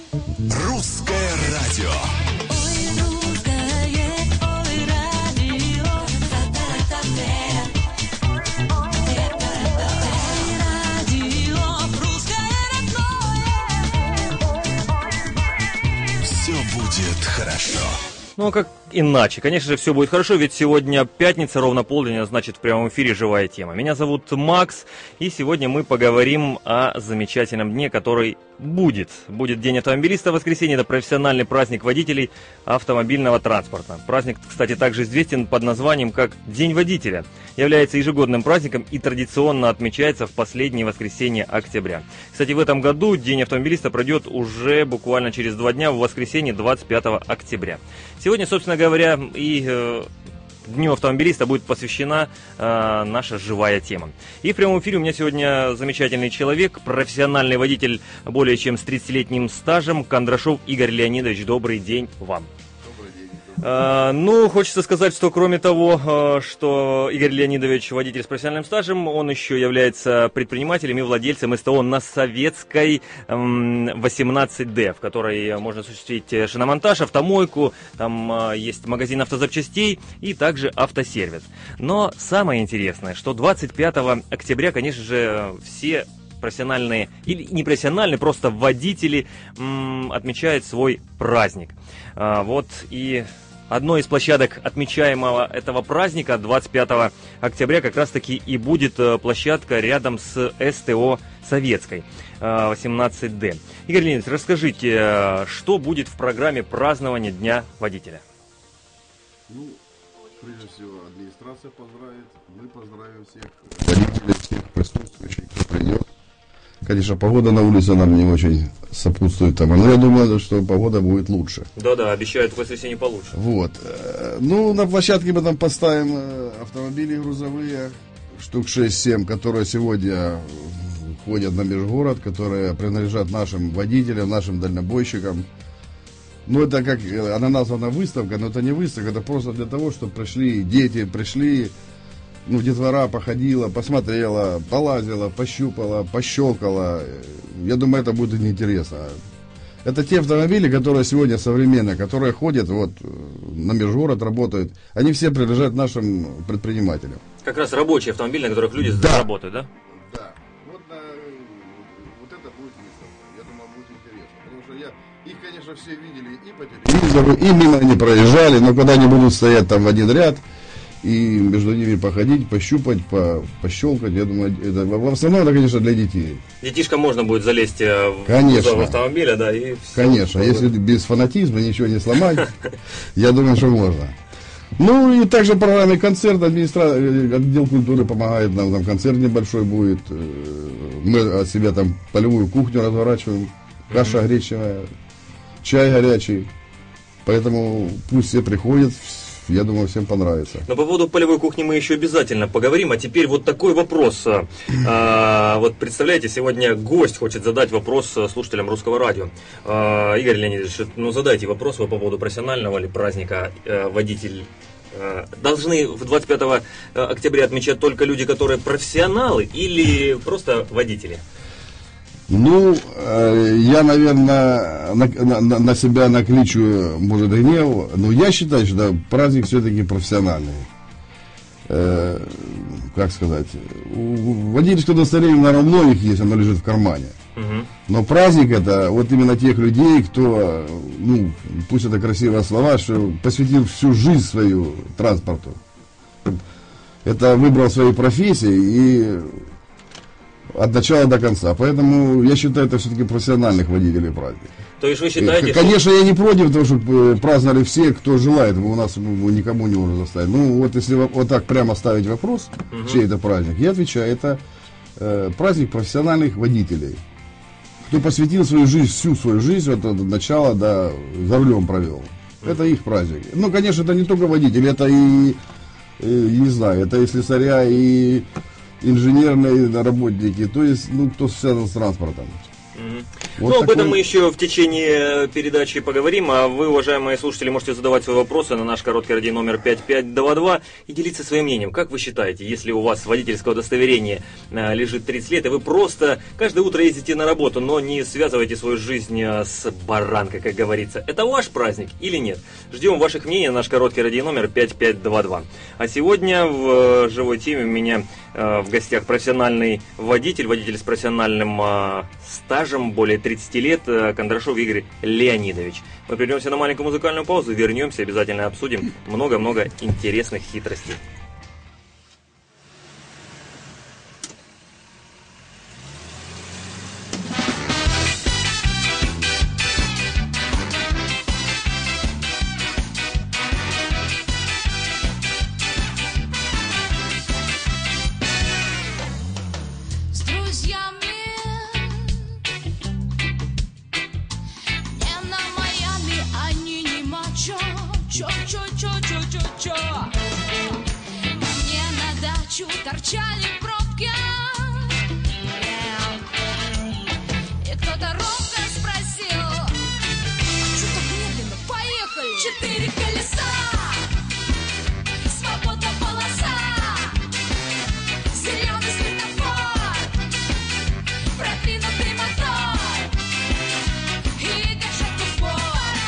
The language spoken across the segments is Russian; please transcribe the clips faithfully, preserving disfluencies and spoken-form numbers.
Русское радио. Все будет хорошо. Ну, а как иначе? Конечно же, все будет хорошо, ведь сегодня пятница, ровно полдень, а значит, в прямом эфире живая тема. Меня зовут Макс, и сегодня мы поговорим о замечательном дне, который будет. Будет День автомобилиста в воскресенье, это профессиональный праздник водителей автомобильного транспорта. Праздник, кстати, также известен под названием как День водителя. Является ежегодным праздником и традиционно отмечается в последнее воскресенье октября. Кстати, в этом году День автомобилиста пройдет уже буквально через два дня, в воскресенье двадцать пятого октября. Сегодня, собственно говоря, и э, Дню автомобилиста будет посвящена э, наша живая тема. И в прямом эфире у меня сегодня замечательный человек, профессиональный водитель более чем с тридцатилетним стажем, Кондрашов Игорь Леонидович. Добрый день вам. Uh, ну, хочется сказать, что кроме того, uh, что Игорь Леонидович водитель с профессиональным стажем, он еще является предпринимателем и владельцем СТО на Советской um, восемнадцать дэ, в которой можно осуществить шиномонтаж, автомойку, там uh, есть магазин автозапчастей и также автосервис. Но самое интересное, что двадцать пятого октября, конечно же, все профессиональные или непрофессиональные, просто водители м, отмечают свой праздник. А, вот и одной из площадок отмечаемого этого праздника двадцать пятого октября как раз таки и будет площадка рядом с СТО Советской восемнадцать дэ. Игорь Леонидович, расскажите, что будет в программе празднования Дня водителя? Ну, прежде всего, администрация поздравит, мы поздравим всех водителей, всех присутствующих, кто придет. Конечно, погода на улице нам не очень сопутствует тому, но я думаю, что погода будет лучше. Да-да, обещают в воскресенье получше. Вот. Ну, на площадке мы там поставим автомобили грузовые, штук шесть-семь, которые сегодня ходят на межгород, которые принадлежат нашим водителям, нашим дальнобойщикам. Ну, это как, она названа выставка, но это не выставка, это просто для того, чтобы пришли дети, пришли... Ну, детвора походила, посмотрела, полазила, пощупала, пощелкала. Я думаю, это будет интересно. Это те автомобили, которые сегодня современные, которые ходят вот на межгород, работают. Они все принадлежат нашим предпринимателям. Как раз рабочие автомобили, на которых люди да. работают, да? Да. Вот, на, вот это будет выставка. Я думаю, будет интересно. Потому что я, их, конечно, все видели и по телевизору, и мимо они проезжали, но когда они будут стоять там в один ряд, и между ними походить, пощупать, по, пощелкать, я думаю, это, в основном это, конечно, для детей. Детишкам можно будет залезть в конечно. автомобиля, да, и все. Конечно, если без фанатизма ничего не сломать, я думаю, что можно. Ну и также в программе концерт, администрация, отдел культуры помогает нам, там концерт небольшой будет, мы от себя там полевую кухню разворачиваем, каша гречневая, чай горячий, поэтому пусть все приходят. Я думаю, всем понравится. Но по поводу полевой кухни мы еще обязательно поговорим. А теперь вот такой вопрос. А, вот представляете, сегодня гость хочет задать вопрос слушателям Русского радио. А, Игорь Леонидович, ну задайте вопрос вы по поводу профессионального ли праздника а, водитель. А, должны в двадцать пятого октября отмечать только люди, которые профессионалы или просто водители? Ну, я, наверное, на, на, на себя накличу, может, гнев, но я считаю, что праздник все-таки профессиональный. Э, как сказать, водительское удостоверение, наверное, у многих есть, оно лежит в кармане. Угу. Но праздник это вот именно тех людей, кто, ну, пусть это красивые слова, что посвятил всю жизнь свою транспорту. Это выбрал свои профессии и... от начала до конца. Поэтому я считаю, это все-таки профессиональных водителей праздник. То есть вы считаете, конечно, что... я не против того, чтобы праздновали все, кто желает. У нас ну, никому не можно заставить. Ну, вот если вот так прямо ставить вопрос, угу. чей это праздник, я отвечаю, это э, праздник профессиональных водителей. Кто посвятил свою жизнь, всю свою жизнь, вот, от начала до за рулем провел. Угу. Это их праздник. Ну, конечно, это не только водители, это и, и не знаю, это и слесаря, и инженерные работники, то есть, ну, кто связан с транспортом. Mm-hmm. Вот ну, об такой... этом мы еще в течение передачи поговорим, а вы, уважаемые слушатели, можете задавать свои вопросы на наш короткий радио номер пять пять два два и делиться своим мнением. Как вы считаете, если у вас водительское удостоверение а, лежит тридцать лет, и вы просто каждое утро ездите на работу, но не связываете свою жизнь а, с баранкой, как говорится, это ваш праздник или нет? Ждем ваших мнений на наш короткий радио номер пять пять два два. А сегодня в э, живой теме у меня э, в гостях профессиональный водитель, водитель с профессиональным э, стажем, более тридцати лет, э, Кондрашов Игорь Леонидович. Мы придемся на маленькую музыкальную паузу, вернемся, обязательно обсудим много-много интересных хитростей. Торчали в пробке, и кто-то робко спросил: что так медленно, поехали. Четыре колеса, свободна полоса, зеленый светофор, продвинутый мотор и гашетку в пол.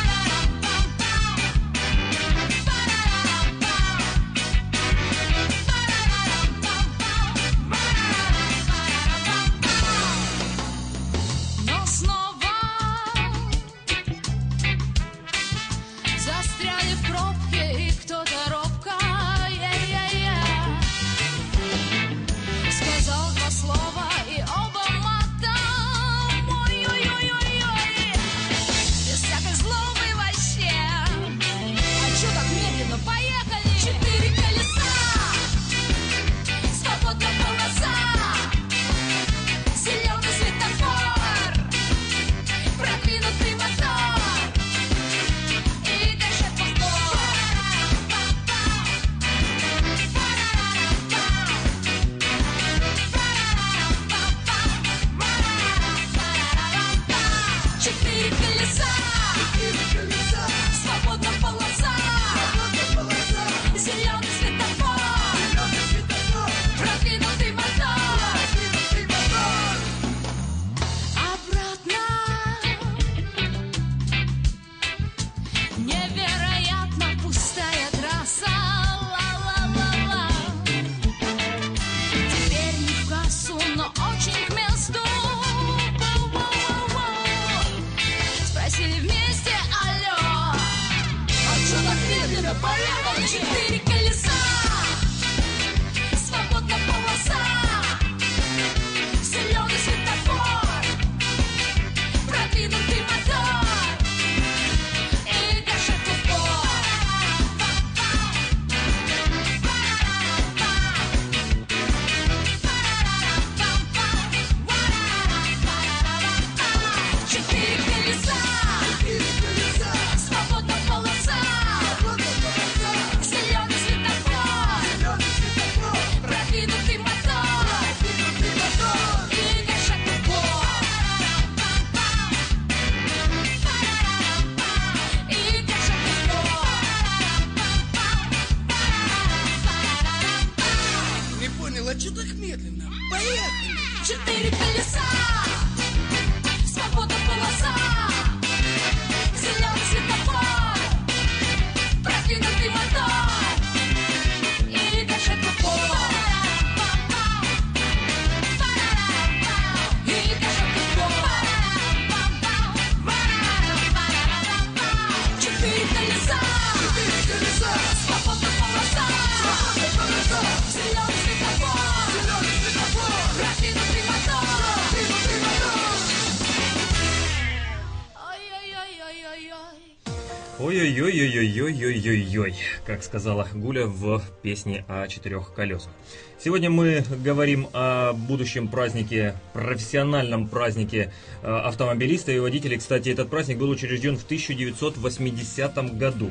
Ой-ой-ой-ой-ой-ой-ой-ой, как сказала Гуля в песне о четырех колесах. Сегодня мы говорим о будущем празднике, профессиональном празднике автомобилиста и водителей. Кстати, этот праздник был учрежден в тысяча девятьсот восьмидесятом году.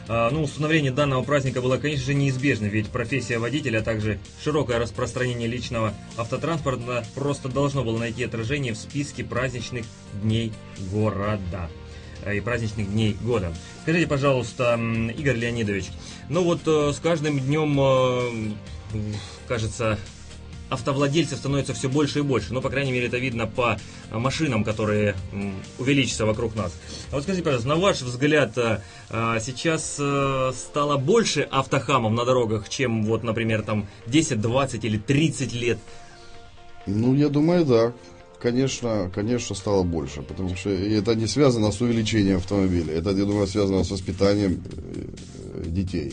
А, Ну, установление данного праздника было, конечно же, неизбежно, ведь профессия водителя, а также широкое распространение личного автотранспорта просто должно было найти отражение в списке праздничных дней города э, и праздничных дней года. Скажите, пожалуйста, м, Игорь Леонидович, ну вот э, с каждым днем, э, кажется, автовладельцев становится все больше и больше. Ну, по крайней мере, это видно по э, машинам, которые м, увеличатся вокруг нас. А вот скажите, пожалуйста, на ваш взгляд, э, э, сейчас э, стало больше автохамов на дорогах, чем, вот, например, там десять, двадцать или тридцать лет? Ну, я думаю, да. Конечно, конечно, стало больше, потому что это не связано с увеличением автомобилей. Это, я думаю, связано с воспитанием э, детей.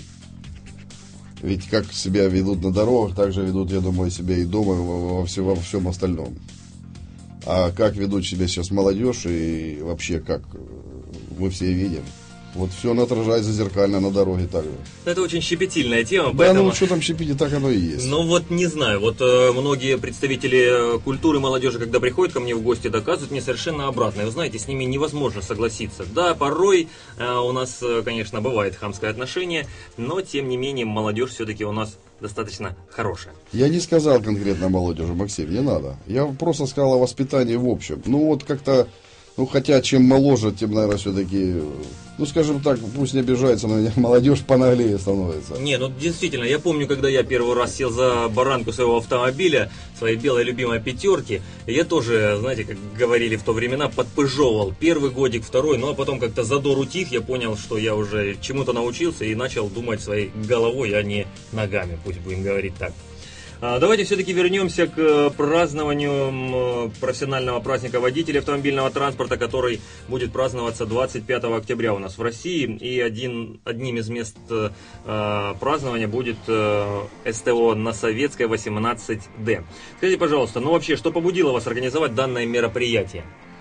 Ведь как себя ведут на дорогах, так же ведут, я думаю, себя и дома, во, во, всем, во всем остальном. А как ведут себя сейчас молодежь и вообще как мы все видим. Вот все оно отражается зеркально на дороге также. Это очень щепетильная тема, Да, поэтому... ну что там щепить, и так оно и есть. Ну вот не знаю, вот э, многие представители э, культуры молодежи, когда приходят ко мне в гости, доказывают мне совершенно обратное. Вы знаете, с ними невозможно согласиться. Да, порой э, у нас, э, конечно, бывает хамское отношение, но тем не менее молодежь все-таки у нас достаточно хорошая. Я не сказал конкретно молодежи, Максим, не надо. Я просто сказал о воспитании в общем. Ну вот как-то, ну хотя чем моложе, тем, наверное, все-таки, ну скажем так, пусть не обижается, но молодежь понаглее становится. Не, ну действительно, я помню, когда я первый раз сел за баранку своего автомобиля, своей белой любимой пятерки, я тоже, знаете, как говорили в то времена, подпыжевывал. Первый годик, второй, ну а потом как-то задор утих, я понял, что я уже чему-то научился и начал думать своей головой, а не ногами, пусть будем говорить так. А, Давайте все-таки вернемся к э, празднованию м, профессионального праздника водителей автомобильного транспорта, который будет праздноваться двадцать пятого октября у нас в России. И один, одним из мест э, э, празднования будет э, СТО на Советской восемнадцать Д. Скажите, пожалуйста, ну вообще, что побудило вас организовать данное мероприятие?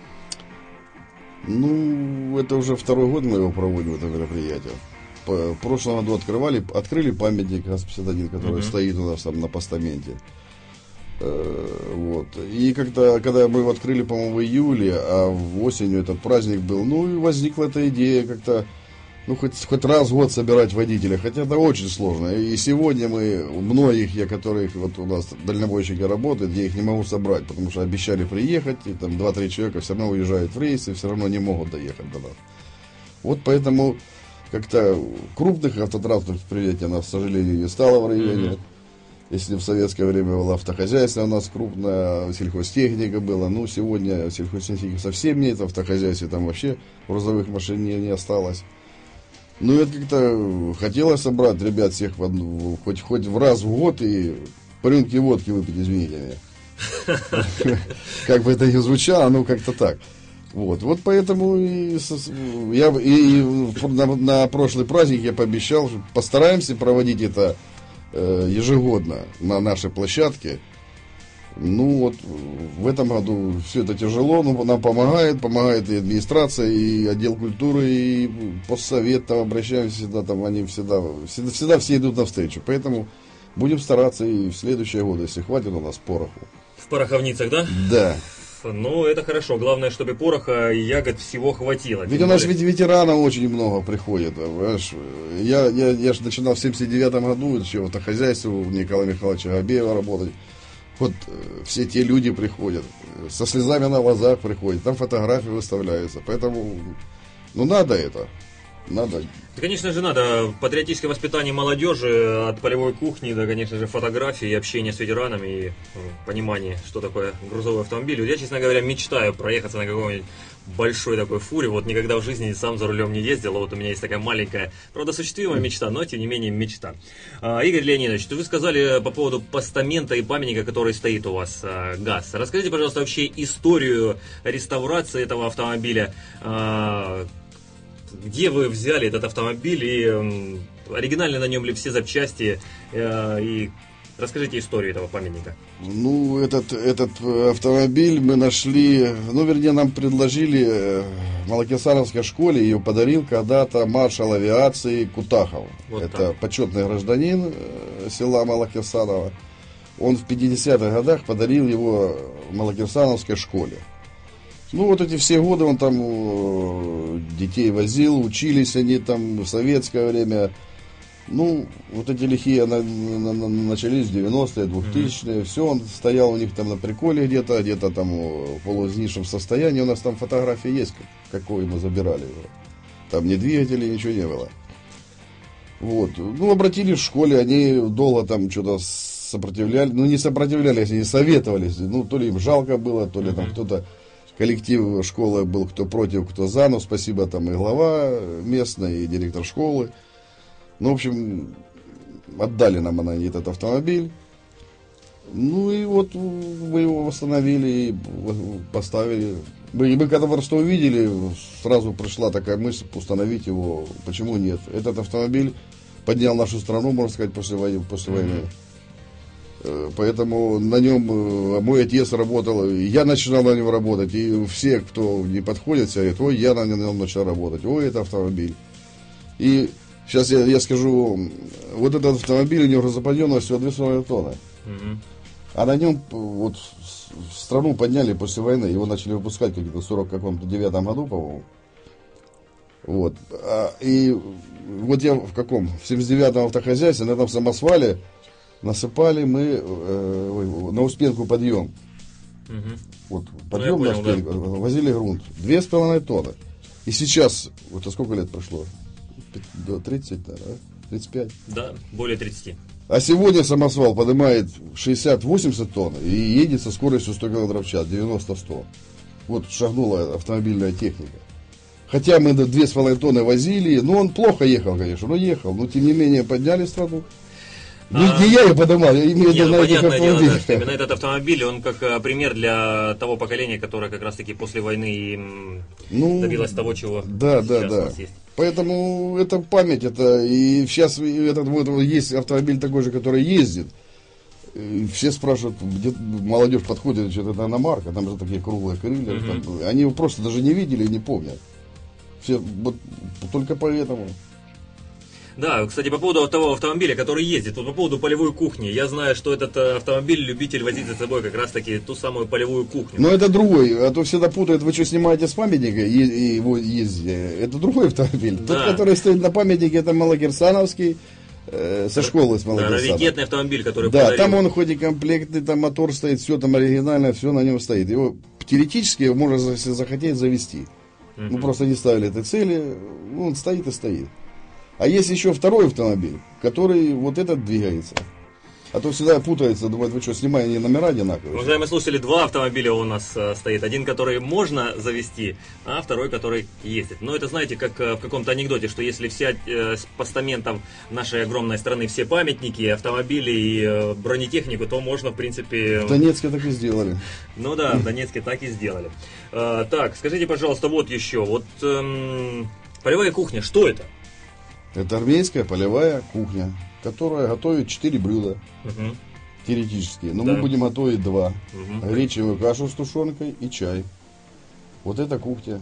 Ну, это уже второй год мы его проводим, это мероприятие. В прошлом году открывали, открыли памятник ГАЗ пятьдесят один, который Мгм. стоит у нас там на постаменте. Э, Вот. И когда, когда мы его открыли, по-моему, в июле, а в осенью этот праздник был, ну и возникла эта идея как-то, ну хоть, хоть раз в год собирать водителя, хотя это очень сложно. И сегодня мы, многих, я которых вот у нас дальнобойщики работают, я их не могу собрать, потому что обещали приехать, и там два-три человека все равно уезжают в рейс и все равно не могут доехать до нас. Вот поэтому как-то крупных автотранспортных предприятий у нас, к сожалению, не стало в районе. Мгм. Если в советское время было автохозяйство у нас крупное, сельхозтехника была, ну сегодня сельхозтехники совсем нет, в автохозяйстве там вообще грузовых машин не, не осталось. Ну это как-то хотелось собрать ребят всех в одну, хоть, хоть в раз в год и по рюмке водки выпить, извините меня. Как бы это ни звучало, ну как-то так. Вот, вот поэтому и, со- я и, и на, на прошлый праздник я пообещал, что постараемся проводить это э, ежегодно на нашей площадке. Ну вот в этом году все это тяжело, но нам помогает, помогает и администрация, и отдел культуры, и постсовет, там обращаемся всегда, там они всегда, всегда, всегда все идут навстречу. Поэтому будем стараться и в следующие годы, если хватит у нас пороху. В пороховницах, да? Да. Ну, это хорошо. Главное, чтобы пороха и ягод всего хватило. Ведь Тем у нас более- ведь ветеранов очень много приходит. Понимаешь? Я, я, я же начинал в семьдесят девятом году еще в автохозяйстве у Николая Михайловича Габеева работать. Вот э, все те люди приходят, э, со слезами на глазах приходят, там фотографии выставляются. Поэтому, ну надо это, надо. Да, конечно же, надо патриотическое воспитание молодежи от полевой кухни до, конечно же, фотографий и общения с ветеранами и э, понимание, что такое грузовой автомобиль. Вот я, честно говоря, мечтаю проехаться на каком-нибудь большой такой фуре. Вот никогда в жизни сам за рулем не ездил. А вот у меня есть такая маленькая, правда, осуществимая мечта, но тем не менее мечта. А, Игорь Леонидович, вы сказали по поводу постамента и памятника, который стоит у вас, а, ГАЗ. Расскажите, пожалуйста, вообще историю реставрации этого автомобиля. А, Где вы взяли этот автомобиль и м, оригинальны на нем ли все запчасти? Э, и расскажите историю этого памятника. Ну, этот, этот э, автомобиль мы нашли, ну, вернее, нам предложили э, в Малокисановской школе, ее подарил когда-то маршал авиации Кутахов. Вот Это так. почетный гражданин э, села Малокисаново. Он в пятидесятых годах подарил его в Малокисановской школе. Ну, вот эти все годы он там э, детей возил, учились они там в советское время. Ну, вот эти лихие на, на, на, начались в девяностые, двухтысячные. Mm-hmm. Все, он стоял у них там на приколе где-то, где-то там в полуизнившем состоянии. У нас там фотографии есть, какой мы забирали его. Там ни двигателей, ничего не было. Вот. Ну, обратились в школе, они долго там что-то сопротивлялись. Ну, не сопротивлялись, они советовались. Ну, то ли им жалко было, то ли mm-hmm. там кто-то, коллектив школы был, кто против, кто за. Ну, спасибо там и глава местный, и директор школы. Ну, в общем, отдали нам она этот автомобиль. Ну, и вот мы его восстановили и поставили. Мы, мы когда просто увидели, сразу пришла такая мысль установить его. Почему нет? Этот автомобиль поднял нашу страну, можно сказать, после войны. После войны. Поэтому на нем мой отец работал, я начинал на нем работать. И все, кто не подходит, все говорят, ой, я на нем начал работать. Ой, это автомобиль. И сейчас я, я скажу, вот этот автомобиль, у него грузоподъемность всего две с половиной тонны. Mm-hmm. А на нем вот страну подняли после войны, его начали выпускать в каком-то сорок девятом году, по-моему. Вот. А, и вот я в каком? В семьдесят девятом автохозяйстве, на этом самосвале насыпали мы э, на Успенку подъем. Mm-hmm. Вот, подъем ну, на понял, Успенку, да. Возили грунт. Две с половиной тонны. И сейчас, вот сколько лет прошло? До тридцати, да? тридцать пять. Да, более тридцати. А сегодня самосвал поднимает шестьдесят-восемьдесят тонн и едет со скоростью сто километров в час, девяносто-сто. Вот шагнула автомобильная техника. Хотя мы две с половиной тонны возили, ну он плохо ехал, конечно, но ехал. Но тем не менее подняли страну. Не, а, не я ее поднимал, я имею в виду ну, на этих автомобилях. Да, именно этот автомобиль, он как а, пример для того поколения, которое как раз таки после войны ну, добилось того, чего да, сейчас да, да. у нас есть. Поэтому это память, это и сейчас этот вот есть автомобиль такой же, который ездит. И все спрашивают, где молодежь подходит, что это иномарка, там же такие круглые крылья. Mm-hmm. Там, они его просто даже не видели и не помнят. Все, вот только поэтому. Да, кстати, по поводу того автомобиля, который ездит, вот по поводу полевой кухни, я знаю, что этот автомобиль любитель возить за собой как раз таки ту самую полевую кухню. Но это другой, а то всегда путают, вы что снимаете с памятника и его ездите, это другой автомобиль. Да. Тот, который стоит на памятнике, это Малокирсановский, э, со школы с Малокирсана. Да, раритетный автомобиль, который Да, подарил. там он хоть и комплектный, там мотор стоит, все там оригинально, все на нем стоит. Его теоретически можно, если захотеть, завести. Mm-hmm. Мы просто не ставили этой цели, ну, он стоит и стоит. А есть еще второй автомобиль, который вот этот двигается. А то всегда путается, думают, вы что, снимаете не номера одинаковые? Уважаемые слушатели, два автомобиля у нас э, стоит. Один, который можно завести, а второй, который ездит. Но это, знаете, как э, в каком-то анекдоте, что если взять э, с постаментов нашей огромной страны все памятники, автомобили и э, бронетехнику, то можно, в принципе... В Донецке так и сделали. Ну да, в Донецке так и сделали. Э, так, скажите, пожалуйста, вот еще. Вот э, полевая кухня, что это? Это армейская полевая кухня, которая готовит четыре блюда, угу. теоретически. Но да. мы будем готовить два. Угу. Гречневую кашу с тушенкой и чай. Вот это кухня.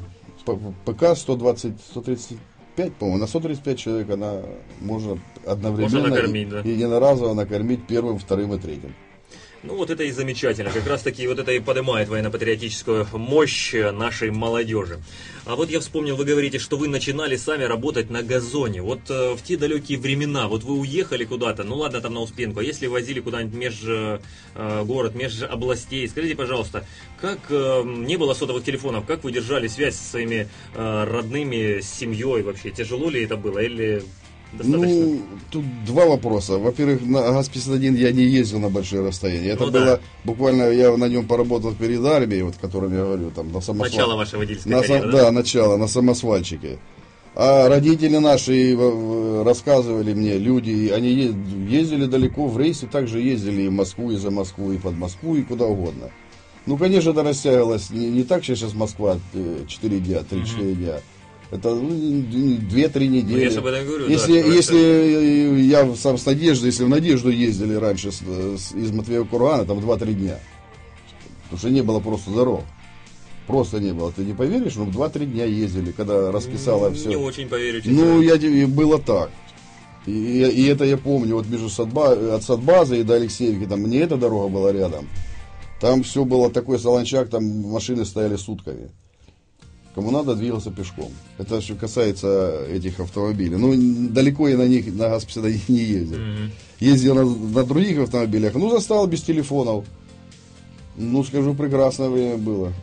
ПК сто двадцать сто тридцать пять, по-моему, на сто тридцать пять человек она может одновременно можно накормить, и, да. и единоразово накормить первым, вторым и третьим. Ну вот это и замечательно, как раз таки вот это и поднимает военно-патриотическую мощь нашей молодежи. А вот я вспомнил, вы говорите, что вы начинали сами работать на газоне. Вот э, в те далекие времена, вот вы уехали куда-то, ну ладно там на Успенку, а если возили куда-нибудь меж э, город, меж областей, скажите, пожалуйста, как э, не было сотовых телефонов, как вы держали связь со своими э, родными, с семьей вообще? Тяжело ли это было или... Достаточно. Ну, тут два вопроса. Во-первых, на ГАЗ пятьдесят один я не ездил на большие расстояния. Это ну, было да. буквально, я на нем поработал перед армией, вот, о котором я говорю, там, на самосвал. Начало вашей водительской на, карьеры, да? Да, начало, на самосвальчике. А родители наши рассказывали мне, люди, они ездили далеко в рейсы, также ездили и в Москву, и за Москву, и под Москву, и куда угодно. Ну, конечно, это растягивалось не, не так, что сейчас Москва четыре дня, три-четыре дня. Это ну, две-три недели. Ну, я же об этом говорю, если, да, если я сам с Надеждой, если в Надежду ездили раньше с, с, из Матвеева Кургана, там два-три дня. Потому что не было просто дорог. Просто не было. Ты не поверишь, но два-три дня ездили, когда расписала не все. Не очень поверю. Ну, я, и было так. И, и это я помню, вот между Садба, от Садбазы и до Алексеевки, там мне эта дорога была рядом. Там все было такой солончак, там машины стояли сутками. Кому надо, двигался пешком. Это что касается этих автомобилей. Ну, далеко я на них, на Гаспеда не ездил. Мгм. Ездил на, на других автомобилях, ну, застал без телефонов. Ну, скажу, прекрасное время было.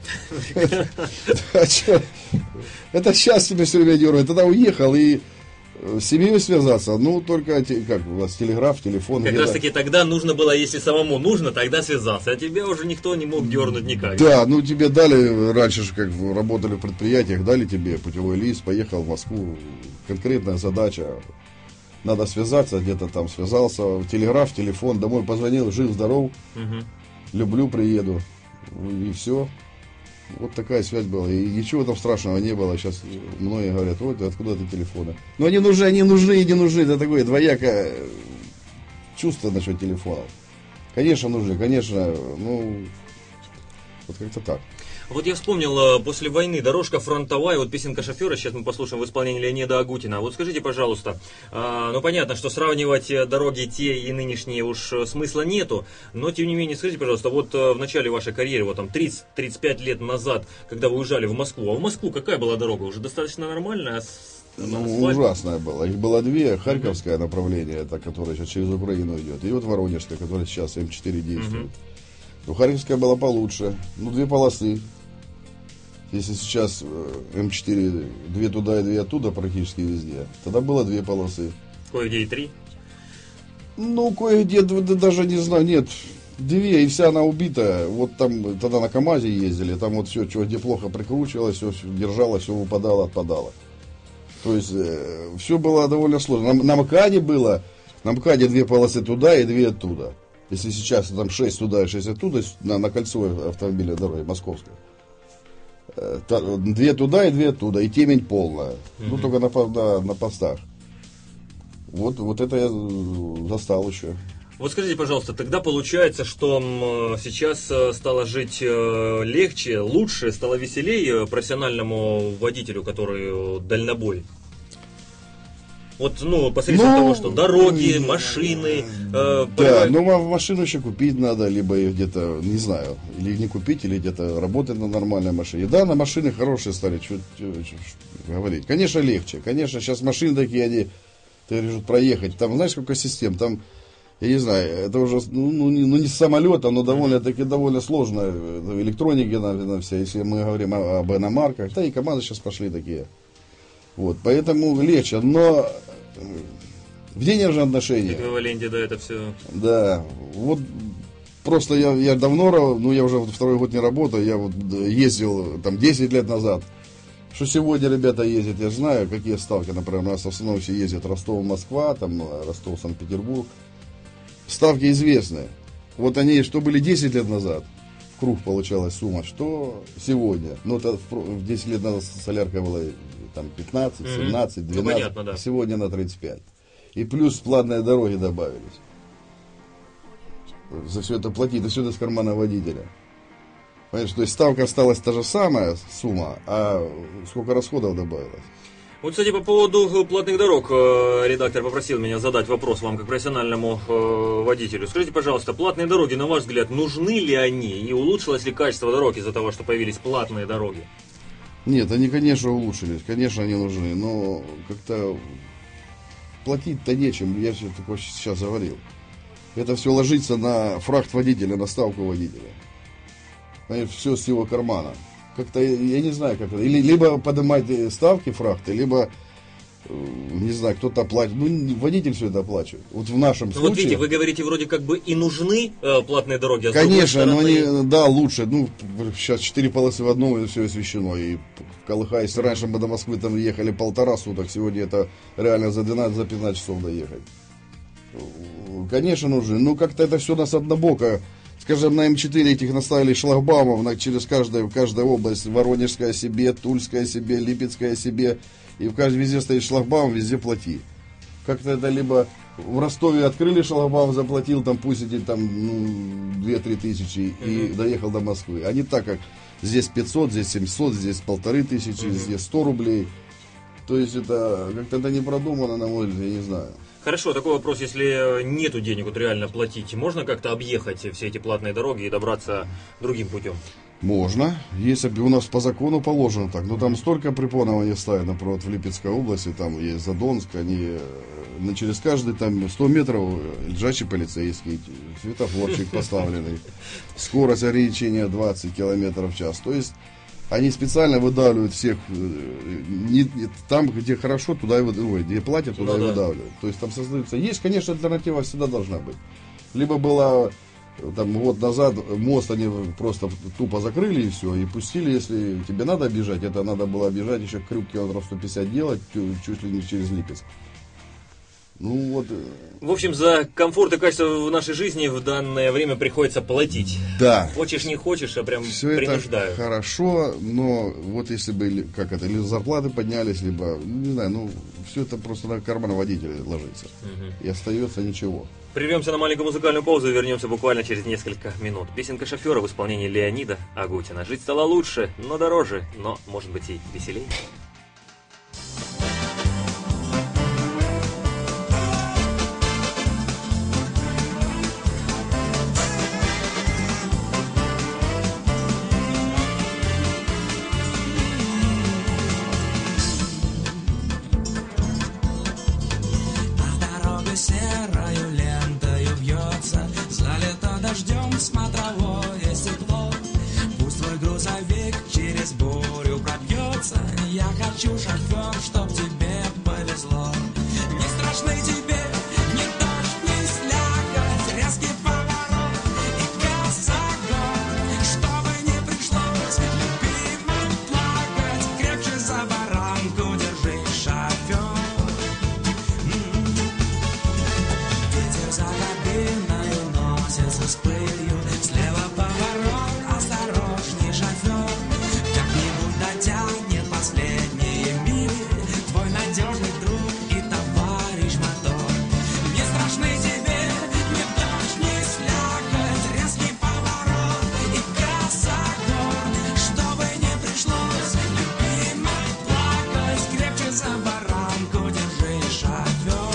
А чё? Это сейчас тебе все время дергает. Тогда уехал и с семьей связаться. Ну, только, те- как у вас, телеграф, телефон. Как где-то. раз таки тогда нужно было, если самому нужно, тогда связаться. А тебя уже никто не мог дернуть никак. Да, ну тебе дали, раньше же как работали в предприятиях, дали тебе путевой лист, поехал в Москву. Конкретная задача. Надо связаться, где-то там связался. Телеграф, телефон, домой позвонил, жив, здоров. Мгм. Люблю, приеду. И все. Вот такая связь была. И ничего там страшного не было. Сейчас многие говорят, ой, откуда ты телефоны? Но они нужны, они нужны и не нужны. Это такое двоякое чувство насчет телефонов. Конечно, нужны, конечно, ну, вот как-то так. Вот я вспомнил, э, после войны «Дорожка фронтовая», вот песенка «Шофера», сейчас мы послушаем в исполнении Леонида Агутина. Вот скажите, пожалуйста, а, ну понятно, что сравнивать э, дороги те и нынешние уж э, смысла нету, но тем не менее, скажите, пожалуйста, вот э, в начале вашей карьеры, вот там тридцать-тридцать пять лет назад, когда вы уезжали в Москву, а в Москву какая была дорога? Уже достаточно нормальная? С- Ну, асфальт? ужасная была. Их было две. Харьковское направление, это которое сейчас через Украину идет. И вот Воронежское, которое сейчас эм четыре действует. Мгм. Ну, Харьковская была получше. Ну, две полосы. Если сейчас э, эм четыре, две туда и две оттуда практически везде, тогда было две полосы. Кое-где и три. Ну, кое-где, д- д- даже не знаю, нет, две, и вся она убитая. Вот там, тогда на КамАЗе ездили, там вот все, что где плохо прикручивалось, все, держалось, все выпадало, отпадало. То есть, э, все было довольно сложно. На, на МКАДе было, на МКАДе две полосы туда и две оттуда. Если сейчас там шесть туда и шесть оттуда, на, на кольцевой автомобильной дороге московской. Э, та- Две туда и две оттуда, и темень полная. Ну, только на, по- на, на постах. Вот, вот это я э, застал еще. Вот скажите, пожалуйста, тогда получается, что м, сейчас э, стало жить э, легче, лучше, стало веселее профессиональному водителю, который э, дальнобой? Вот, ну, посредством Ну, того, что дороги, машины, э, Да, понимаю- ну ма- машину еще купить надо, либо ее где-то, не знаю, или не купить, или где-то работать на нормальной машине. Да, на машины хорошие стали, что говорить. Конечно, легче. Конечно, сейчас машины такие, они, ты говоришь, проехать. Там, знаешь, сколько систем? Там, я не знаю, это уже, ну, ну, не, ну, не с самолета, но довольно-таки довольно сложно. Это электроники, наверное, вся, если мы говорим о- об иномарках. Да, и команды сейчас пошли такие. Вот, поэтому легче. Но э, в денежном в отношении... эквиваленте, да, это все. Да, вот просто я, я давно, ра- ну я уже вот второй год не работаю, я вот э, ездил там десять лет назад. Что сегодня ребята ездят, я знаю, какие ставки, например, у нас в основном все ездят Ростов-Москва, там э, Ростов-Санкт-Петербург. Ставки известны. Вот они, что были десять лет назад, в круг получалась сумма, что сегодня. Ну, это в про- в десять лет назад солярка была э, там пятнадцать, Мгм. семнадцать, Ну, двенадцать, понятно, да. а сегодня на тридцать пять. И плюс платные дороги добавились. За все это платить, это все это с кармана водителя. Понимаешь, то есть ставка осталась та же самая сумма, а сколько расходов добавилось. Вот, кстати, по поводу платных дорог, э, редактор попросил меня задать вопрос вам, как профессиональному э, водителю. Скажите, пожалуйста, платные дороги, на ваш взгляд, нужны ли они и улучшилось ли качество дорог из-за того, что появились платные дороги? Нет, они, конечно, улучшились, конечно, они нужны, но как-то платить-то нечем, я все такое сейчас говорил. Это все ложится на фрахт водителя, на ставку водителя. Понимаешь, все с его кармана. Как-то, я не знаю, как это. Или, либо поднимать ставки фрахты, либо, э, не знаю, кто-то оплачивает. Ну, водитель все это оплачивает. Вот в нашем Ну, случае... вот видите, вы говорите, вроде как бы и нужны э, платные дороги, а с другой Конечно, но стороны- они, да, лучше. Ну, сейчас четыре полосы в одном, и все освещено. И колыхаясь, раньше мы до Москвы там ехали полтора суток, сегодня это реально за двенадцать, за пятнадцать часов доехать. Конечно, нужны. Ну, как-то это все нас однобоко. Скажем, на эм четыре этих наставили шлагбаумов на, через каждую, каждую область. Воронежская себе, Тульская себе, Липецкая себе. И в каждой везде стоит шлагбаум, везде плати. Как-то это либо в Ростове открыли шлагбаум, заплатил там, пусть эти там ну, две-три тысячи и доехал до Москвы. А не так, как здесь пятьсот, здесь семьсот, здесь полторы тысячи, здесь сто рублей. То есть это как-то это не продумано, на мой взгляд, я не знаю. Хорошо, такой вопрос, если нету денег вот реально платить, можно как-то объехать все эти платные дороги и добраться другим путем? Можно, если бы у нас по закону положено так, но там столько препонов они ставят, например, в Липецкой области, там есть Задонск, они э, на- через каждые там сто метров лежачий полицейский, светофорчик поставленный, скорость ограничения двадцать километров в час, то есть они специально выдавливают всех, э, не- не- там, где хорошо, туда и выдавливают, где платят, туда Ну и да. выдавливают, то есть там создаются, есть, конечно, альтернатива всегда должна быть, либо была... Там год назад мост они просто тупо закрыли и все, и пустили, если тебе надо объезжать, это надо было объезжать еще крюк километров сто пятьдесят делать, чу- чуть ли не через Липецк. Ну вот, э, В общем, за комфорт и качество в нашей жизни в данное время приходится платить. да, Хочешь, не хочешь, а прям все это принуждают. хорошо, но вот если бы, или- как это, или зарплаты поднялись, либо, не знаю, ну, все это просто на карман водителя ложится. И остается ничего. Прервемся на маленькую музыкальную паузу и вернемся буквально через несколько минут. Песенка шофера в исполнении Леонида Агутина. Жить стало лучше, но дороже, но, может быть, и веселее. А дорога серою лентою вьется, залито дождем смотровое стекло. Пусть твой грузовик через бурю пробьется, я хочу, шофер, чтоб тебе повезло. Не страшны тебе ни дождь, ни слякоть, резкий поворот и косогор. Чтобы не пришлось любимым плакать, крепче за баранку держи, шофер. Ветер за кабиною носится с пылью, слева поворот, осторожней, шофер. Как-нибудь дотянет последние мили твой надежный друг и товарищ мотор. Не страшны тебе ни дождь, ни слякоть, резкий поворот и косогор. Чтобы не пришлось любимой плакать, крепче за баранку держи, шофер.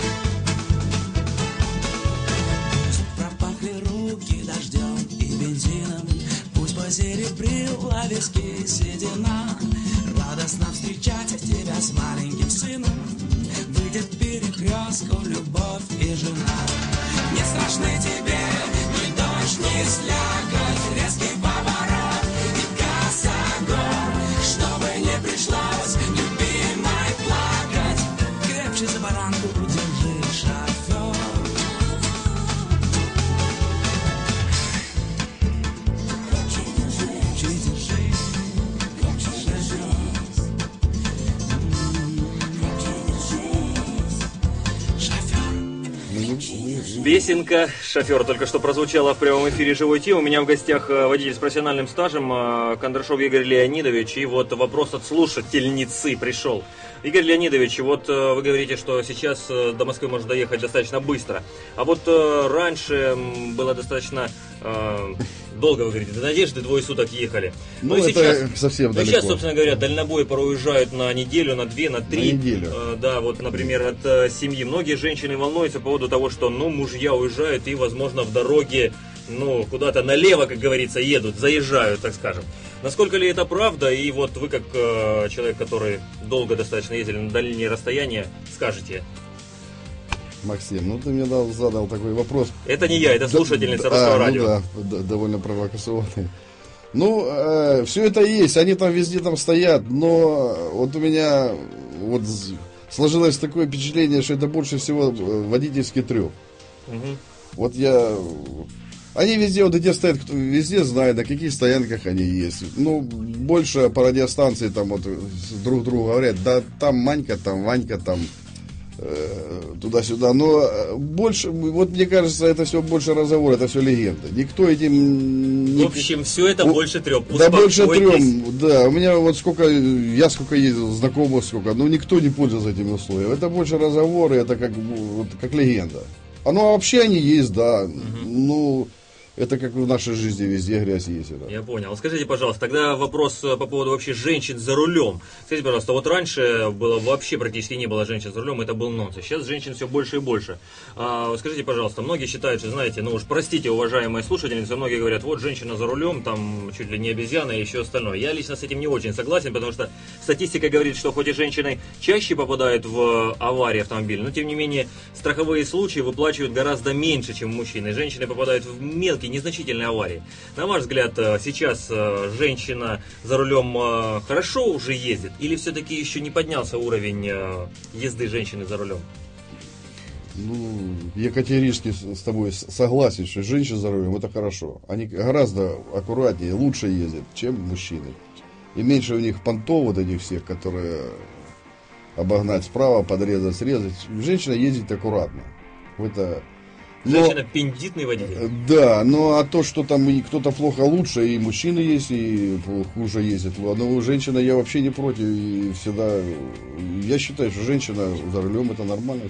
Пропахли руки дождем и бензином, пусть посеребрила виски седина. Радостно встречать тебя с маленьким сыном, выйдет перекрестку любовь и жена. Не страшны тебе ни дождь, ни слякоть, резкий поворот и косогор. Чтобы не пришлось любимой плакать, крепче за баранку держи, шофер. Песенка «Шофер» только что прозвучала в прямом эфире «Живой Ти». У меня в гостях э, водитель с профессиональным стажем э, Кондрашов Игорь Леонидович. И вот вопрос от слушательницы пришел. Игорь Леонидович, вот э, вы говорите, что сейчас э, до Москвы можно доехать достаточно быстро. А вот э, раньше м, было достаточно э, долго, вы говорите, до Надежды двое суток ехали. Ну, и это сейчас, совсем ну, далеко. сейчас, собственно говоря, дальнобои порой уезжают на неделю, на две, на три. На неделю. Э, Да, вот, например, от э, семьи. Многие женщины волнуются по поводу того, что, ну, мужья уезжают и, возможно, в дороге, ну, куда-то налево, как говорится, едут, заезжают, так скажем. Насколько ли это правда? И вот вы, как э, человек, который долго достаточно ездили на дальние расстояния, скажете. Максим, ну ты мне дал, задал такой вопрос. Это не я, это слушательница Да, Русского а, ну радио. да, д- довольно провокационный. Ну, все это есть, они там везде там стоят, но вот у меня вот з- сложилось такое впечатление, что это больше всего э, водительский трюк. Мгм. Вот я... Они везде, вот где стоят, кто везде знает, на каких стоянках они есть. Ну, больше по радиостанции там вот с- друг другу говорят, да там Манька, там Ванька, там э, туда-сюда. Но э, больше, вот мне кажется, это все больше разговор, это все легенда. Никто этим... В не- общем, все это О, больше трем. Да больше Успокойтесь. трем, да. У меня вот сколько, я сколько ездил, знакомых сколько, ну никто не пользуется этими условиями. Это больше разговоры, это как, вот, как легенда. А ну а вообще они есть, да. Ну, Это как в нашей жизни везде грязь есть. Это. Я понял. Скажите, пожалуйста, тогда вопрос э, по поводу вообще женщин за рулем. Скажите, пожалуйста, вот раньше было вообще практически не было женщин за рулем, это был нонсенс. Сейчас женщин все больше и больше. А, скажите, пожалуйста, многие считают, что, знаете, ну уж простите, уважаемые слушательницы, многие говорят, вот женщина за рулем, там чуть ли не обезьяна и еще остальное. Я лично с этим не очень согласен, потому что статистика говорит, что хоть и женщины чаще попадают в аварии автомобиля, но тем не менее страховые случаи выплачивают гораздо меньше, чем мужчины. Женщины попадают в мелкие, незначительные аварии. На ваш взгляд, сейчас женщина за рулем хорошо уже ездит? Или все-таки еще не поднялся уровень езды женщины за рулем? Ну, я категорически с тобой согласен, что женщины за рулем это хорошо. Они гораздо аккуратнее, лучше ездят, чем мужчины. И меньше у них понтов вот этих всех, которые обогнать справа, подрезать, срезать. Женщина ездит аккуратно. Это... Но, женщина пендитный водитель. Да, но а то, что там и кто-то плохо лучше, и мужчины есть, и хуже ездят. Но женщина я вообще не против. И всегда. Я считаю, что женщина за рулем это нормально.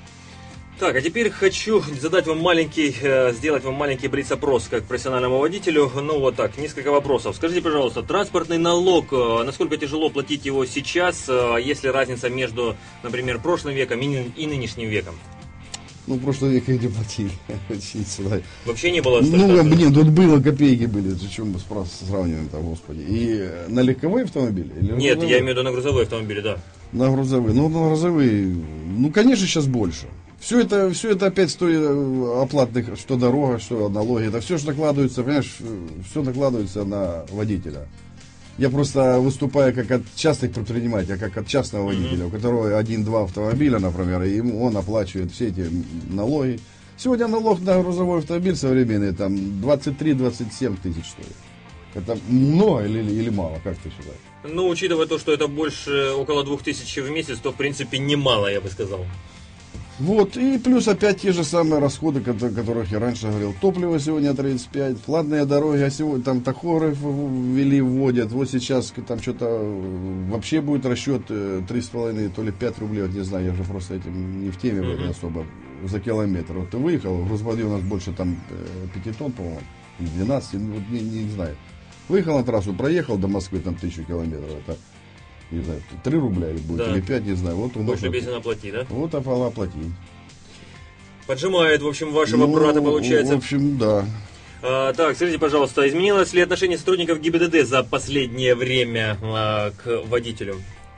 Так, а теперь хочу задать вам маленький, сделать вам маленький блиц-опрос как профессиональному водителю. Ну вот так, несколько вопросов. Скажите, пожалуйста, транспортный налог, насколько тяжело платить его сейчас, есть ли разница между, например, прошлым веком и нынешним веком? Ну, в прошлом веке не платили. Вообще не было? Ну, нет, тут было, копейки были. Зачем мы сравниваем-то, господи. И на легковые автомобили? Или нет, грузовые? Я имею в виду на грузовые автомобили, да. На грузовые. Ну, на грузовые, ну, конечно, сейчас больше. Все это, все это опять стоит оплатных, что дорога, что налоги. Это все же накладывается, понимаешь, все накладывается на водителя. Я просто выступаю как от частных предпринимателей, как от частного водителя, у которого один-два автомобиля, например, и ему он оплачивает все эти налоги. Сегодня налог на грузовой автомобиль современный там двадцать три - двадцать семь тысяч стоит. Это много или, или мало, как ты считаешь? Ну, учитывая то, что это больше около двух тысяч в месяц, то в принципе немало, я бы сказал. Вот, и плюс опять те же самые расходы, о которых я раньше говорил. Топливо сегодня тридцать пять, платные дороги, а сегодня там тахограф ввели, вводят. Вот сейчас там что-то вообще будет расчет три с половиной, то ли пять рублей, вот не знаю, я же просто этим не в теме был mm-hmm. особо, за километр. Вот ты выехал, грузовой у нас больше там пяти тонн, по-моему, или двенадцать, вот не, не знаю. Выехал на трассу, проехал до Москвы там тысячу километров, это... Не знаю, три рубля или будет, да. Или пять, не знаю. Вот у нас больше без оплати, да? Вот оплати. Поджимает, в общем, вашего ну, брата, получается. В общем, да. А, так, скажите, пожалуйста, изменилось ли отношение сотрудников ГИБДД за последнее время а, к водителю?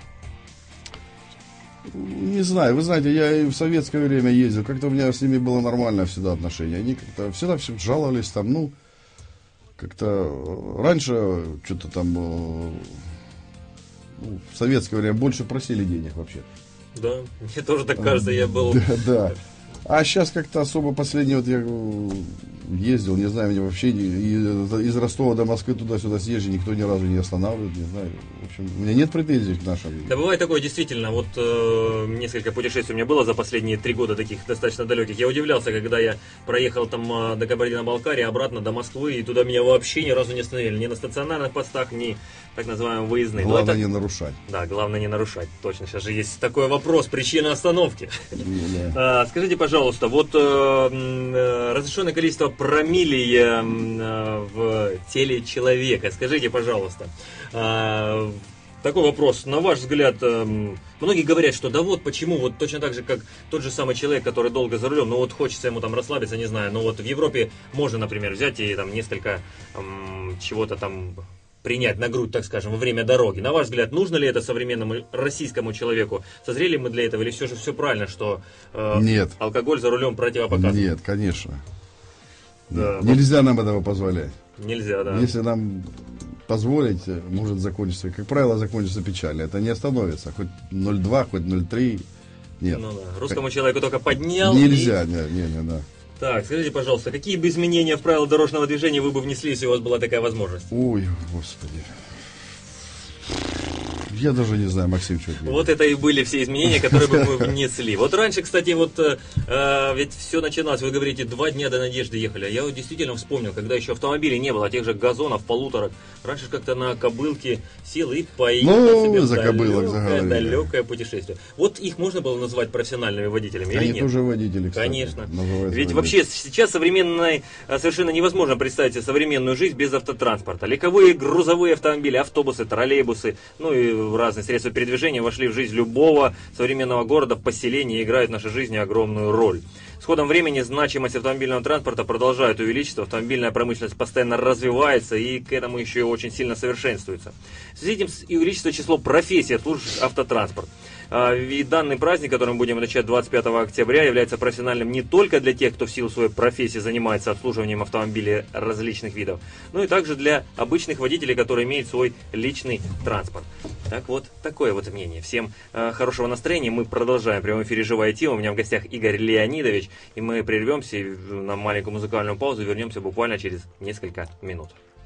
Не знаю, вы знаете, я и в советское время ездил, как-то у меня с ними было нормальное всегда отношение. Они как-то всегда все жаловались там, ну, как-то раньше что-то там... Ну, в советское время больше просили денег вообще. Да, мне тоже так кажется, я был... Да, да. А сейчас как-то особо последний, вот я ездил, не знаю, мне вообще из Ростова до Москвы туда-сюда съезжу, никто ни разу не останавливает, не знаю. В общем, у меня нет претензий к нашим. Да бывает такое, действительно, вот э, несколько путешествий у меня было за последние три года, таких достаточно далеких. Я удивлялся, когда я проехал там э, до Кабардино-Балкарии, обратно до Москвы, и туда меня вообще ни разу не остановили. Ни на стационарных постах, ни так называемых выездных. Главное это... не нарушать. Да, главное не нарушать, точно. Сейчас же есть такой вопрос, причина остановки. Да. Скажите, пожалуйста, вот э, разрешенное количество промиллей э, в теле человека. Скажите, пожалуйста, э, такой вопрос. На ваш взгляд, э, многие говорят, что да вот почему, вот точно так же, как тот же самый человек, который долго за рулем, ну вот хочется ему там расслабиться, не знаю, но вот в Европе можно, например, взять и там несколько э, чего-то там... принять на грудь, так скажем, во время дороги. На ваш взгляд, нужно ли это современному российскому человеку? Созрели мы для этого или все же все правильно, что э, Нет. алкоголь за рулем противопоказан? Нет, конечно. Да, нельзя нам этого позволять. Нельзя, да. Если нам позволить, может закончиться, как правило, закончится печально. Это не остановится. Хоть ноль два, хоть ноль три. Нет. Ну, да. Русскому человеку только поднял. Нельзя, и... не, не, не, да. Так, скажите, пожалуйста, какие бы изменения в правила дорожного движения вы бы внесли, если у вас была такая возможность? Ой, господи. Я даже не знаю, Максим, что это. Вот это и были все изменения, которые бы мы внесли. Вот раньше, кстати, вот э, ведь все начиналось, вы говорите, два дня до Надежды ехали. А я вот действительно вспомнил, когда еще автомобилей не было, тех же газонов, полуторок. Раньше как-то на кобылке сел и поехал Ну, себе в за кобылок далекое, заговорили. далекое путешествие. Вот их можно было назвать профессиональными водителями или Они нет? тоже водители, кстати. Конечно. называются Ведь водители. вообще сейчас современной, а, совершенно невозможно представить себе современную жизнь без автотранспорта. Легковые, грузовые автомобили, автобусы, троллейбусы, ну и разные средства передвижения вошли в жизнь любого современного города, поселения и играют в нашей жизни огромную роль. С ходом времени значимость автомобильного транспорта продолжает увеличиваться, автомобильная промышленность постоянно развивается и к этому еще и очень сильно совершенствуется. В связи с этим и увеличится число профессий, служащих автотранспорт. И данный праздник, который мы будем начать двадцать пятого октября, является профессиональным не только для тех, кто в силу своей профессии занимается обслуживанием автомобилей различных видов, но и также для обычных водителей, которые имеют свой личный транспорт. Так вот, такое вот мнение. Всем э, хорошего настроения. Мы продолжаем в прямом эфире «Живая тема». У меня в гостях Игорь Леонидович. И мы прервемся и на маленькую музыкальную паузу. Вернемся буквально через несколько минут.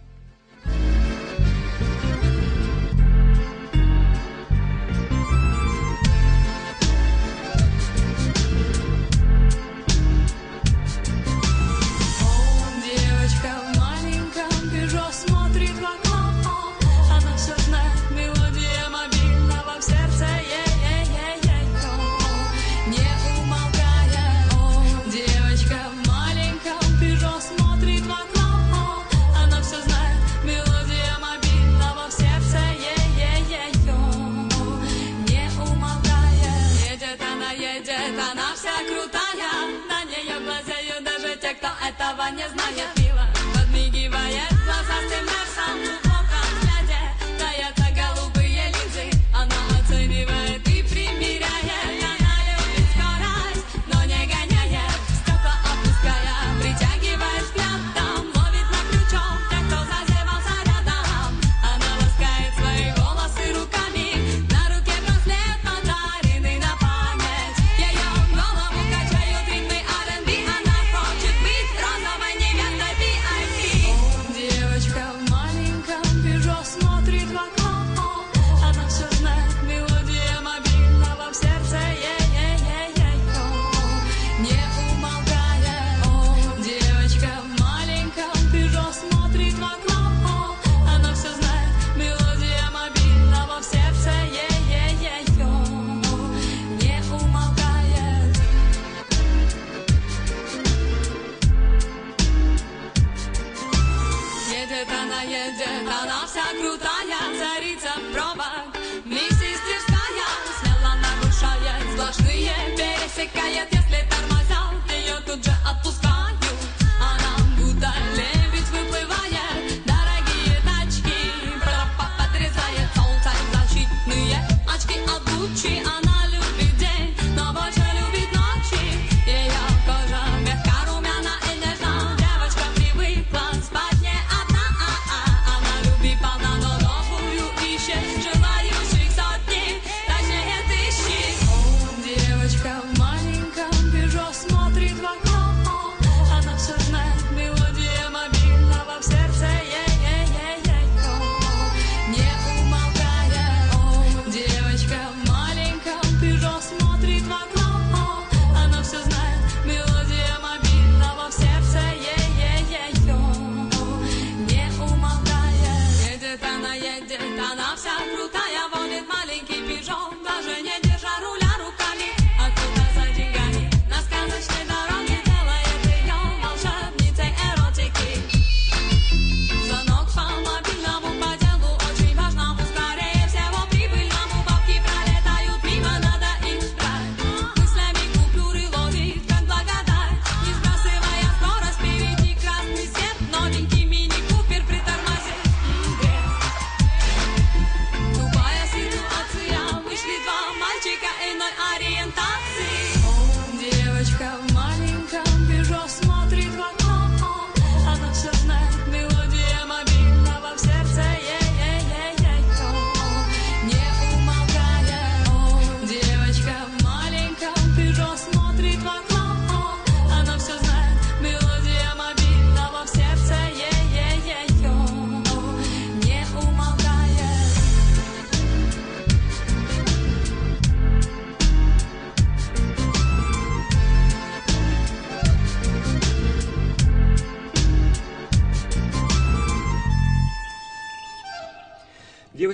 Этого не знает, мило подмигивает глазастым носом, в луком взгляде таятся голубые линзы. Она оценивает и примеряет, она любит скорость, но не гоняет. Стекла опуская, притягивает взглядом, ловит на крючок тех, кто зазевался рядом. Она ласкает свои волосы руками, на руке браслет подаренный на память. Ее голову качают ритмы ар энд би, она хочет быть розовой невестой.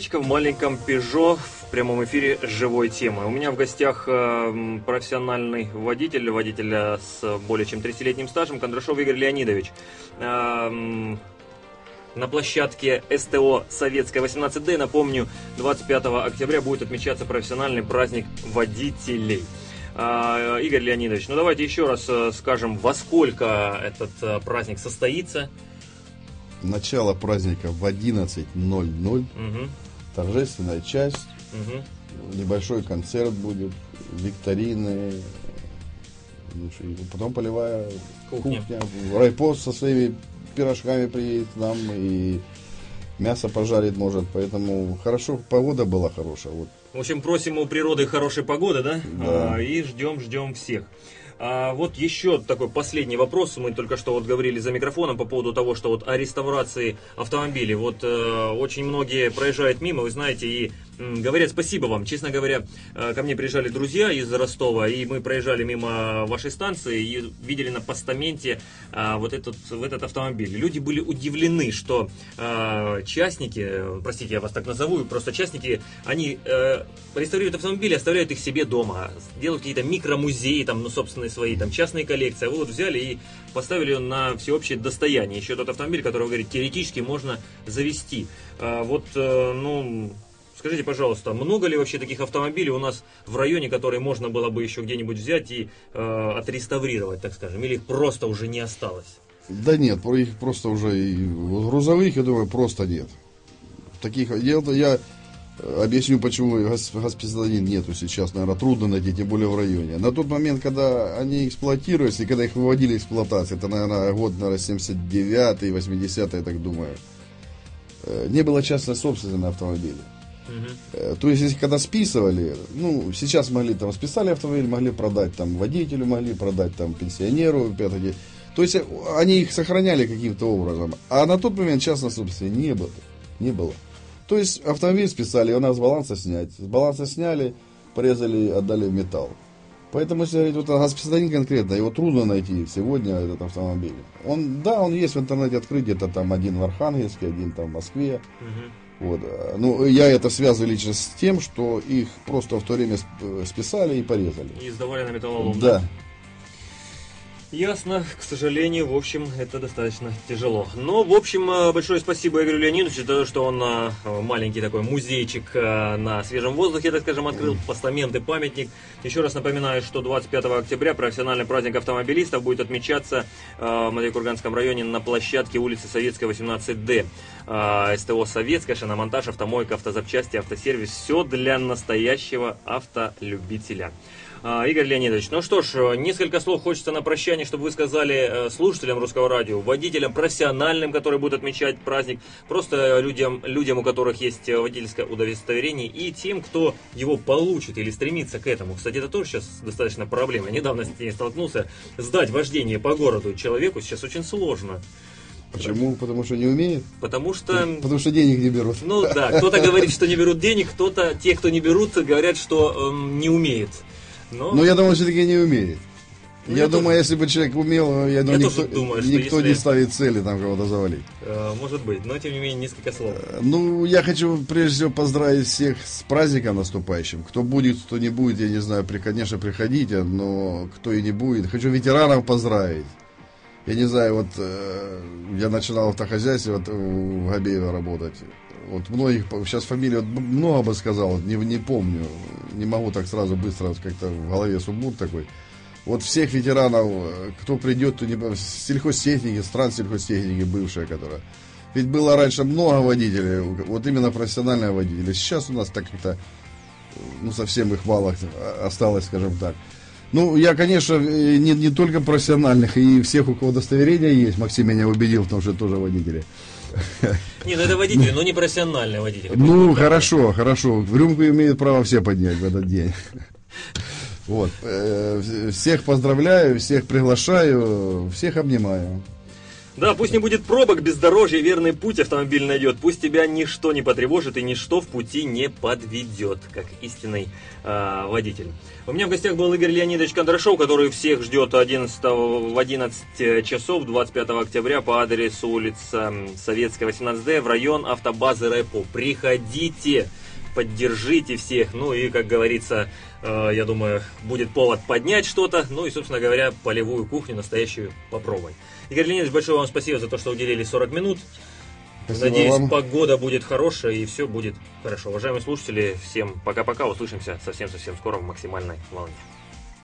Девочка в маленьком Peugeot в прямом эфире живой темы. У меня в гостях э, профессиональный водитель, водитель с более чем тридцатилетним стажем, Кондрашов Игорь Леонидович. Э, на площадке СТО Советская восемнадцать Д, напомню, двадцать пятого октября будет отмечаться профессиональный праздник водителей. Э, Игорь Леонидович, ну давайте еще раз э, скажем, во сколько этот э, праздник состоится. Начало праздника в одиннадцать ноль ноль. Угу. Торжественная часть. Угу. Небольшой концерт будет. Викторины. Потом полевая кухня. кухня. Райпост со своими пирожками приедет к нам и мясо пожарить может. Поэтому хорошо, погода была хорошая. Вот. В общем, просим у природы хорошей погоды, да? Да. А, и ждем, ждем всех. А вот еще такой последний вопрос. Мы только что вот говорили за микрофоном по поводу того, что вот о реставрации автомобилей. Вот э, очень многие проезжают мимо, вы знаете, и м, говорят спасибо вам. Честно говоря, э, ко мне приезжали друзья из Ростова, и мы проезжали мимо вашей станции и видели на постаменте э, вот этот, в этот автомобиль. Люди были удивлены, что э, частники, простите, я вас так назову, просто частники, они э, реставрируют автомобили, оставляют их себе дома, делают какие-то микромузеи, там, ну, собственно, свои там частные коллекции, а вы вот взяли и поставили на всеобщее достояние. Еще тот автомобиль, который, вы говорите, теоретически можно завести. А, вот, ну, скажите, пожалуйста, много ли вообще таких автомобилей у нас в районе, которые можно было бы еще где-нибудь взять и э, отреставрировать, так скажем, или их просто уже не осталось? Да нет, их просто уже, грузовых, я думаю, просто нет. Таких, я, я объясню, почему госпиталин нету сейчас, наверное, трудно найти, тем более в районе. На тот момент, когда они эксплуатировались, и когда их выводили из эксплуатации, это, наверное, год, наверное, семьдесят девятый, восьмидесятый, я так думаю, не было частной собственности на автомобиле. Uh-huh. То есть, если когда списывали, ну, сейчас могли там, списали автомобиль, могли продать там водителю, могли продать там пенсионеру, пятый. То есть, они их сохраняли каким-то образом. А на тот момент частной собственности не было. Не было. То есть автомобиль списали, его надо с баланса снять. С баланса сняли, порезали, отдали в металл. Поэтому, если говорить вот о госпиталин конкретно, его трудно найти сегодня, этот автомобиль. Он, да, он есть в интернете открыть, где-то там один в Архангельске, один там в Москве. Угу. Вот. Ну, я это связываю лично с тем, что их просто в то время списали и порезали. И сдавали на металлолом. Да. Да? Ясно, к сожалению, в общем, это достаточно тяжело. Но, в общем, большое спасибо Игорю Леонидовичу за то, что он маленький такой музейчик на свежем воздухе, так скажем, открыл, постамент и памятник. Еще раз напоминаю, что двадцать пятого октября профессиональный праздник автомобилистов будет отмечаться в Младикурганском районе на площадке улицы Советская, восемнадцать Д. СТО Советская, шиномонтаж, автомойка, автозапчасти, автосервис. Все для настоящего автолюбителя. Игорь Леонидович, ну что ж, несколько слов хочется на прощание, чтобы вы сказали слушателям Русского радио, водителям профессиональным, которые будут отмечать праздник, просто людям, людям, у которых есть водительское удостоверение, и тем, кто его получит или стремится к этому. Кстати, это тоже сейчас достаточно проблема. Недавно с ней столкнулся. Сдать вождение по городу человеку сейчас очень сложно. Почему? Потому что не умеет? Потому что... Потому что денег не берут. Ну да, кто-то говорит, что не берут денег, кто-то, те, кто не берут, говорят, что эм, не умеет. Но... Но я думаю, все-таки не умеет. Ну, я, я думаю, тоже... если бы человек умел, я думаю, я никто, думаю, никто если... не ставит цели там кого-то завалить. Э, может быть, но тем не менее несколько слов. Ну, я хочу прежде всего поздравить всех с праздником наступающим. Кто будет, кто не будет, я не знаю, при, конечно, приходите, но кто и не будет. Хочу ветеранов поздравить. Я не знаю, вот э, я начинал в автохозяйстве вот, в Габеево работать. Вот многих, сейчас фамилии вот, много бы сказал, не, не помню, не могу так сразу быстро, как-то в голове сумбур такой. Вот всех ветеранов, кто придет, кто не сельхозтехники, стран сельхозтехники бывшая, которая. Ведь было раньше много водителей, вот именно профессиональные водители. Сейчас у нас так как-то, ну совсем их мало осталось, скажем так. Ну, я, конечно, не, не только профессиональных, и всех, у кого удостоверение есть, Максим меня убедил в том, что тоже водители. Нет, ну это водители, но не профессиональные водители. Ну, хорошо, хорошо. В рюмку имеют право все поднять в этот день. Вот. Всех поздравляю, всех приглашаю, всех обнимаю. Да, пусть не будет пробок, бездорожья, верный путь автомобиль найдет. Пусть тебя ничто не потревожит и ничто в пути не подведет, как истинный э, водитель. У меня в гостях был Игорь Леонидович Кондрашов, который всех ждет одиннадцатого в одиннадцать часов двадцать пятого октября по адресу улица Советская, восемнадцать Д, в район автобазы Рэпо. Приходите, поддержите всех, ну и, как говорится, э, я думаю, будет повод поднять что-то, ну и, собственно говоря, полевую кухню настоящую попробовать. Игорь Леонидович, большое вам спасибо за то, что уделили сорок минут. Спасибо. Надеюсь, вам. погода будет хорошая и все будет хорошо. Уважаемые слушатели, всем пока-пока, услышимся совсем-совсем скоро в максимальной волне.